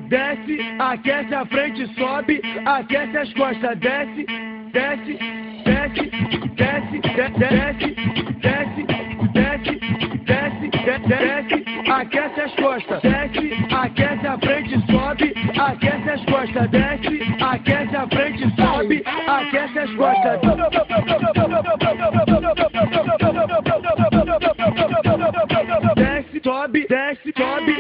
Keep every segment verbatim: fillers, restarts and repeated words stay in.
desce, aquece a frente, sobe, aquece as costas, desce, desce, desce, desce, desce, desce, desce, desce, desce, desce, aquece as costas, desce, aquece a frente, sobe, aquece as costas, desce, aquece a frente, sobe, aquece as costas. Desce, sobe, desce, sobe.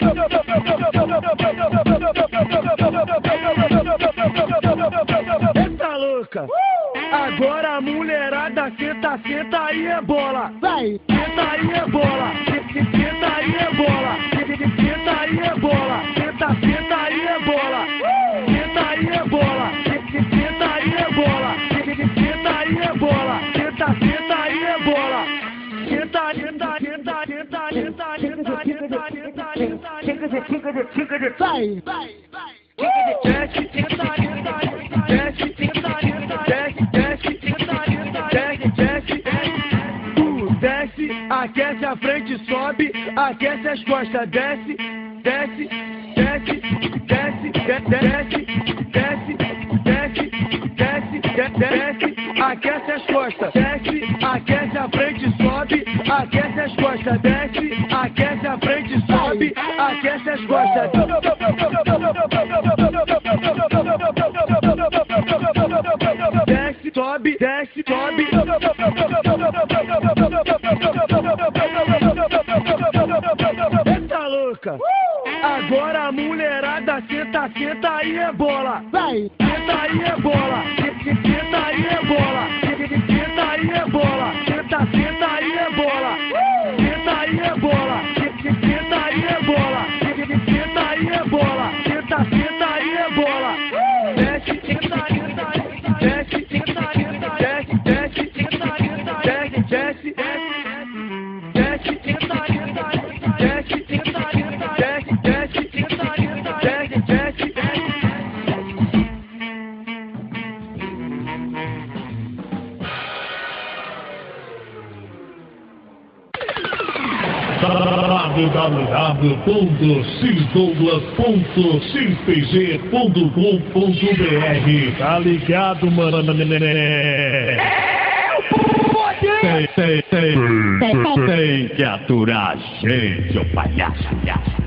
Eita louca! Agora a mulherada senta, senta aí é bola. Vai! Senta aí é bola. Senta aí é bola. Senta aí é bola. Senta, senta aí é bola. Senta aí é bola. Senta aí é bola. Senta aí é bola. Senta, senta aí é bola. Senta, senta, senta, senta, senta, senta, senta, senta, senta. Vai! Vai! Desce, senta, senta, desce, senta, desce, desce, desce, desce, tu desce, aquece a frente, sobe, aquece as costas, desce, desce, desce, desce, desce, desce, desce, desce, desce, aquece as costas, desce, aquece a frente, sobe, aquece as costas, desce, aquece a frente, sobe, aquece as costas. Desce, sobe, desce, sobe. Eita louca! Agora a mulherada senta, senta aí é bola. Vai! Senta aí é bola. Senta aí é bola. Senta aí é bola. Senta, senta aí é bola. Senta aí é bola. Senta aí é bola. Senta aí é bola. Senta, senta aí é bola. Desce, senta, senta, desce, senta, desce, desce, desce, desce, desce, desce, senta, senta, desce, senta, desce, desce, desce, desce, desce. w w w ponto x douglas ponto x p g ponto com ponto b r. Tá ligado, mano? Tem, tem, tem, tem que aturar a gente, ô palhaço.